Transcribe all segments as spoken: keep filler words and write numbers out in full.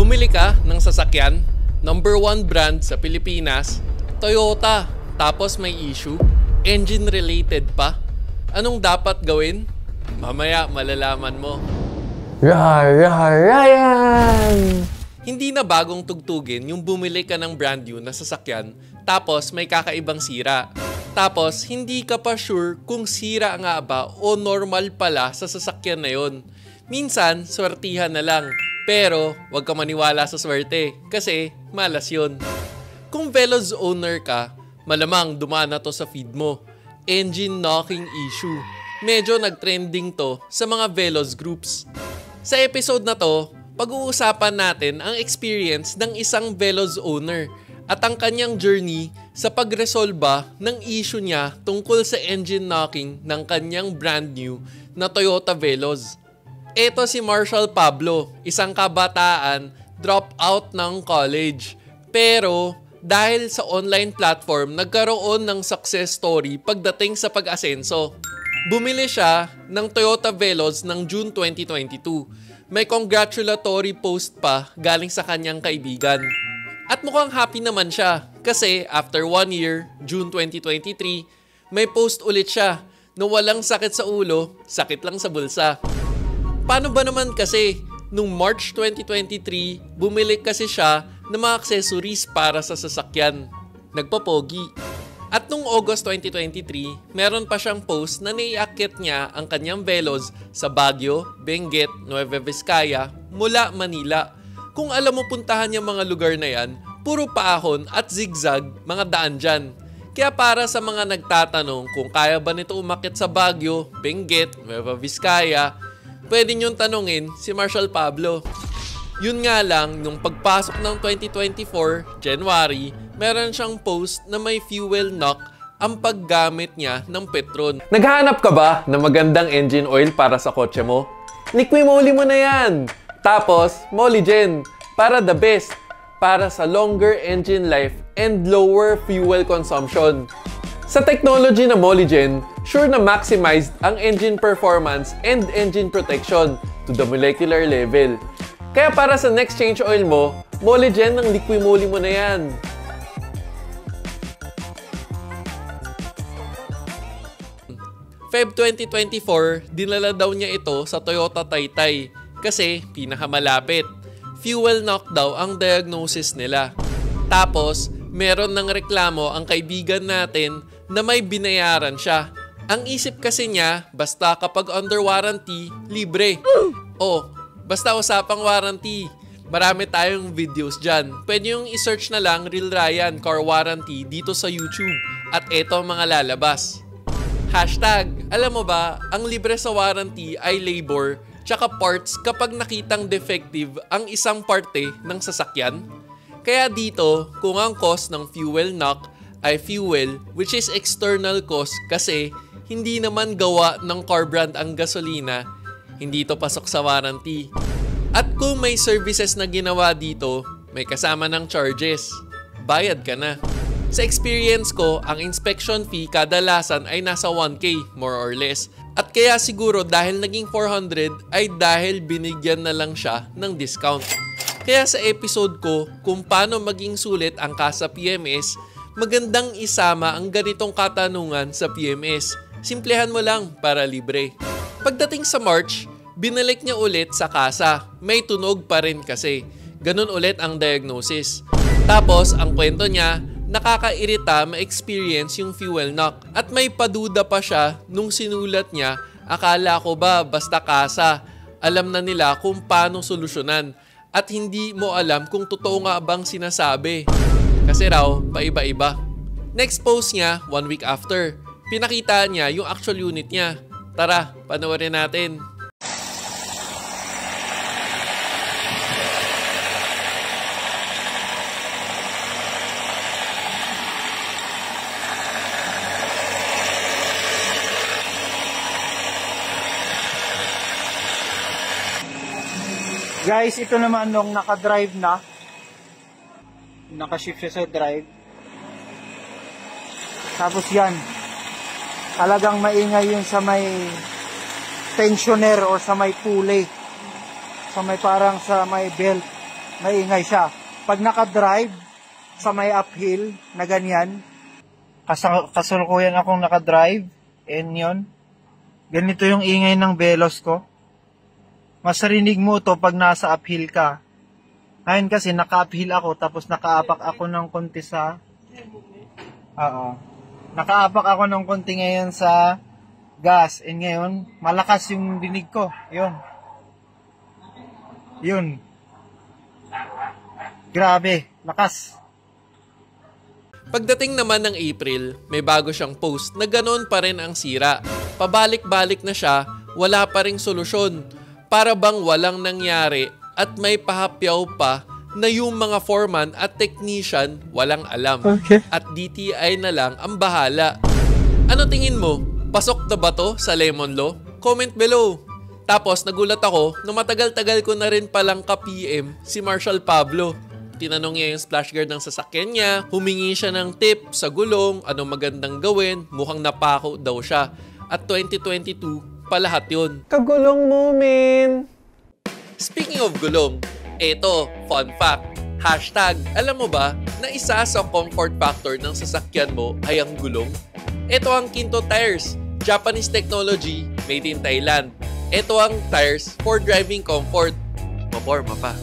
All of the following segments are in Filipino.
Bumili ka ng sasakyan, number one brand sa Pilipinas, Toyota, tapos may issue, engine related pa. Anong dapat gawin? Mamaya malalaman mo. Ryan! Hindi na bagong tugtugin yung bumili ka ng brand new na sasakyan, tapos may kakaibang sira. Tapos hindi ka pa sure kung sira nga ba o normal pala sa sasakyan na yon. Minsan, swertihan na lang. Pero, wag ka maniwala sa swerte kasi malas yun. Kung Veloz owner ka, malamang dumaan na to sa feed mo. Engine knocking issue. Medyo nagtrending to sa mga Veloz groups. Sa episode na to, pag-uusapan natin ang experience ng isang Veloz owner at ang kanyang journey sa pagresolba ng issue niya tungkol sa engine knocking ng kanyang brand new na Toyota Veloz. Ito si Marshall Pablo, isang kabataan, drop out ng college. Pero dahil sa online platform, nagkaroon ng success story pagdating sa pag-asenso. Bumili siya ng Toyota Veloz ng June twenty twenty-two. May congratulatory post pa galing sa kanyang kaibigan. At mukhang happy naman siya kasi after one year, June twenty twenty-three, may post ulit siya na walang sakit sa ulo, sakit lang sa bulsa. Paano ba naman kasi, nung March twenty twenty-three, bumili kasi siya ng mga accessories para sa sasakyan. Nagpapogi. At nung August twenty twenty-three, meron pa siyang post na naiakit niya ang kanyang Veloz sa Baguio, Benguet, Nueva Vizcaya, mula Manila. Kung alam mo puntahan yung mga lugar na yan, puro paahon at zigzag mga daan dyan. Kaya para sa mga nagtatanong kung kaya ba nito umakit sa Baguio, Benguet, Nueva Vizcaya, pwede niyong tanungin si Marshall Pablo. Yun nga lang, nung pagpasok ng twenty twenty-four, January, meron siyang post na may fuel knock ang paggamit niya ng Petron. Naghahanap ka ba ng magandang engine oil para sa kotse mo? Liqui-moly mo na yan! Tapos, Molygen, para the best, para sa longer engine life and lower fuel consumption. Sa technology na Molygen, sure na maximized ang engine performance and engine protection to the molecular level. Kaya para sa next change oil mo, Molygen ng Liqui-moly mo na yan. Feb twenty twenty-four, dinala daw niya ito sa Toyota Taytay kasi pinakamalapit. Fuel knock daw ang diagnosis nila. Tapos, meron ng reklamo ang kaibigan natin na may binayaran siya. Ang isip kasi niya, basta kapag under warranty, libre. O, basta usapang warranty. Marami tayong videos dyan. Pwede yung isearch na lang Real Ryan Car Warranty dito sa YouTube. At eto mga lalabas. Hashtag, alam mo ba, ang libre sa warranty ay labor tsaka parts kapag nakitang defective ang isang parte ng sasakyan. Kaya dito, kung ang cost ng fuel knock ay fuel, which is external cost kasi hindi naman gawa ng car brand ang gasolina, hindi ito pasok sa warranty. At kung may services na ginawa dito, may kasama ng charges. Bayad ka na. Sa experience ko, ang inspection fee kadalasan ay nasa one K, more or less. At kaya siguro dahil naging four hundred ay dahil binigyan na lang siya ng discount. Kaya sa episode ko kung paano maging sulit ang kasa P M S, magandang isama ang ganitong katanungan sa P M S. Simplehan mo lang para libre. Pagdating sa March, binalik niya ulit sa kasa. May tunog pa rin kasi. Ganun ulit ang diagnosis. Tapos, ang kwento niya, nakakairita ma-experience yung fuel knock. At may paduda pa siya nung sinulat niya, akala ko ba basta kasa. Alam na nila kung paano solusyonan. At hindi mo alam kung totoo nga bang sinasabi. Kasi raw, paiba-iba. Next post niya, one week after. Pinakita niya yung actual unit niya. Tara, panoorin natin. Guys, ito naman nung naka-drive na. Naka-shift siya sa drive. Tapos yan. Talagang maingay yun sa may tensioner or sa may pulley. Sa may parang sa may belt maingay siya. Pag nakadrive sa may uphill na ganyan, kas- kasalukuyan akong nakadrive, and yun, ganito yung ingay ng Veloz ko. Masarinig mo to pag nasa uphill ka. Ngayon kasi naka-uphill ako, tapos nakaapak ako ng konti sa... Oo. Nakaapak ako ng konti ngayon sa gas. And ngayon, malakas yung dinig ko. Yun. Yun. Grabe. Lakas. Pagdating naman ng April, may bago siyang post na ganoon pa rin ang sira. Pabalik-balik na siya, wala pa ring solusyon. Para bang walang nangyari at may pahapyaw pa na yung mga foreman at technician walang alam. Okay. At D T I na lang ang bahala. Ano tingin mo? Pasok na ba to sa Lemon Law? Comment below. Tapos nagulat ako na matagal-tagal ko na rin palang ka-P M si Marshall Pablo. Tinanong niya yung splash guard ng sasakyan niya, humingi siya ng tip sa gulong, anong magandang gawin, mukhang napako daw siya. At twenty twenty-two, palahat yun. Kagulong mo, men. Speaking of gulong, eto, fun fact. Hashtag, alam mo ba na isa sa comfort factor ng sasakyan mo ay ang gulong? Ito ang Kinto Tires, Japanese technology, made in Thailand. Ito ang tires for driving comfort. Maporma pa.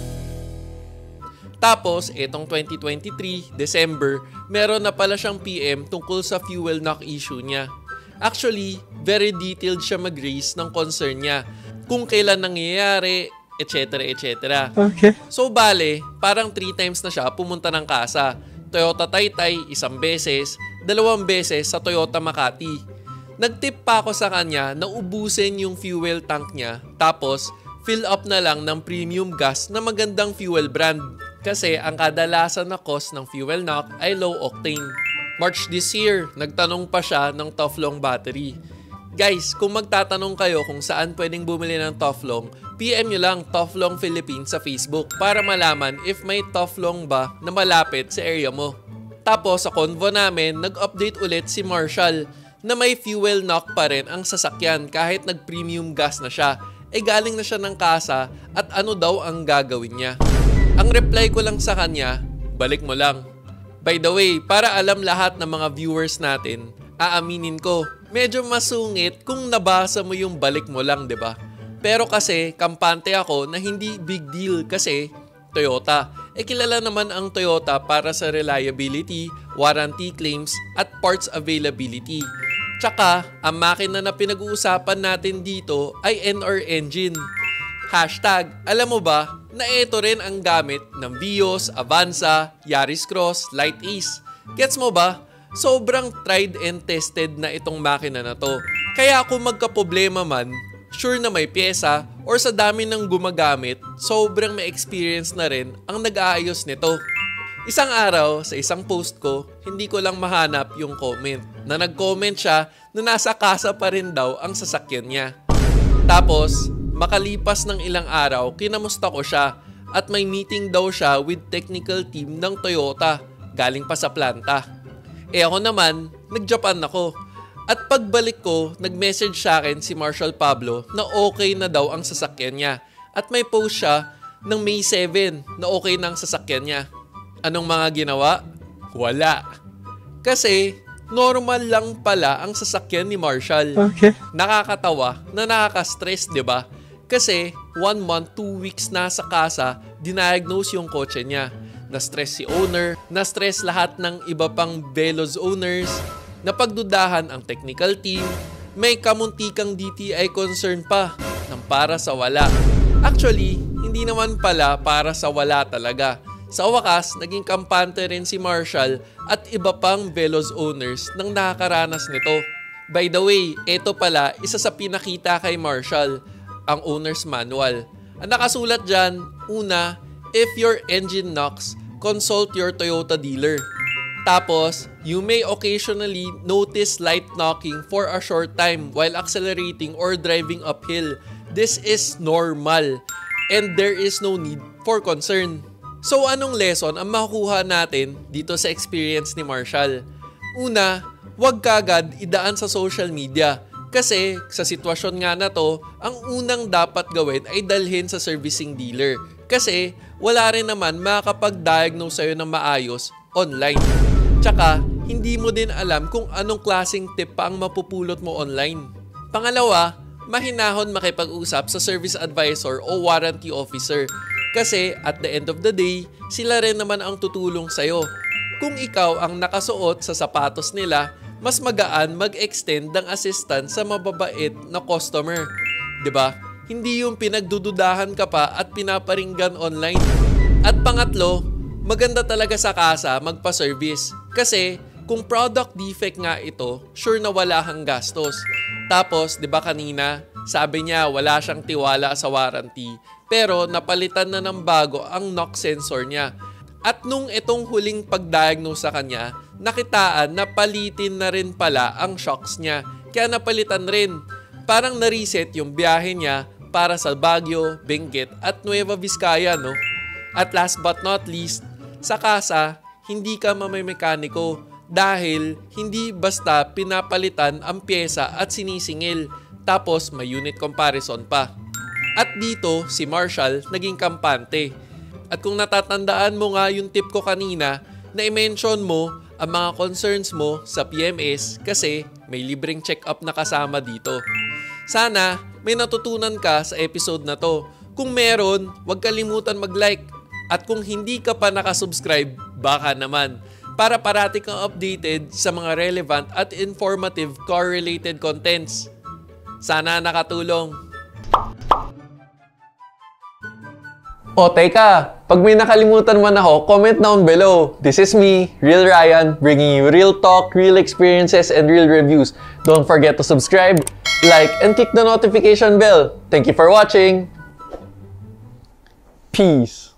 Tapos, etong twenty twenty-three, December, meron na pala siyang P M tungkol sa fuel knock issue niya. Actually, very detailed siya mag-raise ng concern niya. Kung kailan nangyayari, et cetera et cetera. Okay. So bale, parang three times na siya pumunta ng kasa. Toyota Taytay, isang beses, dalawang beses sa Toyota Makati. Nagtip pa ako sa kanya na ubusin yung fuel tank niya, tapos fill up na lang ng premium gas na magandang fuel brand. Kasi ang kadalasan na cost ng fuel knock ay low octane. March this year, nagtanong pa siya ng Toflong battery. Guys, kung magtatanong kayo kung saan pwedeng bumili ng Toflong, P M nyo lang Toflong Philippines sa Facebook para malaman if may Toflong ba na malapit sa area mo. Tapos sa convo namin, nag-update ulit si Marshall na may fuel knock pa rin ang sasakyan kahit nag-premium gas na siya. Eh galing na siya ng kasa at ano daw ang gagawin niya. Ang reply ko lang sa kanya, balik mo lang. By the way, para alam lahat ng mga viewers natin, aaminin ko, medyo masungit kung nabasa mo yung balik mo lang, 'di ba? Pero kasi kampante ako na hindi big deal kasi Toyota. E kilala naman ang Toyota para sa reliability, warranty claims at parts availability. Tsaka, ang makina na pinag-uusapan natin dito ay N R engine. Hashtag, alam mo ba na ito rin ang gamit ng Vios, Avanza, Yaris Cross, Light Ace. Gets mo ba? Sobrang tried and tested na itong makina na to. Kaya kung magka-problema man, sure na may pyesa or sa dami ng gumagamit, sobrang may experience na rin ang nag-aayos nito. Isang araw, sa isang post ko, hindi ko lang mahanap yung comment na nag-comment siya na nasa kasa pa rin daw ang sasakyan niya. Tapos, makalipas ng ilang araw, kinamusta ko siya at may meeting daw siya with technical team ng Toyota galing pa sa planta. Eh ako naman, nag-Japan ako. At pagbalik ko, nag-message sa akin si Marshall Pablo na okay na daw ang sasakyan niya. At may post siya ng May seventh na okay na ang sasakyan niya. Anong mga ginawa? Wala. Kasi normal lang pala ang sasakyan ni Marshall. Okay. Nakakatawa na nakaka-stress, di ba? Kasi one month, two weeks na sa kasa, diniagnose yung kotse niya. Na-stress si owner, na-stress lahat ng iba pang Veloz owners, napagdudahan ang technical team, may kamuntikang D T I concern pa ng para sa wala. Actually, hindi naman pala para sa wala talaga. Sa wakas, naging kampante rin si Marshall at iba pang Veloz owners nang nakakaranas nito. By the way, ito pala isa sa pinakita kay Marshall, ang owner's manual. Ang nakasulat dyan, una, if your engine knocks, consult your Toyota dealer. Tapos, you may occasionally notice light knocking for a short time while accelerating or driving uphill. This is normal and there is no need for concern. So, anong lesson ang makukuha natin dito sa experience ni Marshall? Una, huwag kagad idaan sa social media. Kasi sa sitwasyon nga na to, ang unang dapat gawin ay dalhin sa servicing dealer. Kasi wala rin naman makakapag-diagnose sa'yo ng maayos online. Tsaka, hindi mo din alam kung anong klaseng tip pa ang mapupulot mo online. Pangalawa, mahinahon makipag-usap sa service advisor o warranty officer. Kasi at the end of the day, sila rin naman ang tutulong sa'yo. Kung ikaw ang nakasuot sa sapatos nila, mas magaan mag-extend ng assistance sa mababait na customer. 'Di ba? Hindi yung pinagdududahan ka pa at pinaparinggan online. At pangatlo, maganda talaga sa kasa magpa-service. Kasi kung product defect nga ito, sure na wala kang gastos. Tapos, 'di ba kanina, sabi niya wala siyang tiwala sa warranty, pero napalitan na ng bago ang knock sensor niya. At nung itong huling pag-diagnose sa kanya, nakitaan na palitin na rin pala ang shocks niya. Kaya napalitan rin. Parang na-reset yung biyahe niya para sa Baguio, Benguet at Nueva Vizcaya, no? At last but not least, sa kasa, hindi ka mamimekaniko dahil hindi basta pinapalitan ang pyesa at sinisingil. Tapos may unit comparison pa. At dito, si Marshall naging kampante. At kung natatandaan mo nga yung tip ko kanina, na i-mention mo ang mga concerns mo sa P M S kasi may libreng check-up na kasama dito. Sana may natutunan ka sa episode na to. Kung meron, huwag kalimutan mag-like. At kung hindi ka pa nakasubscribe, baka naman. Para parati kang updated sa mga relevant at informative car-related contents. Sana nakatulong. O teka, pag may nakalimutan man ako, comment down below. This is me, Real Ryan, bringing you real talk, real experiences, and real reviews. Don't forget to subscribe, like, and click the notification bell. Thank you for watching. Peace.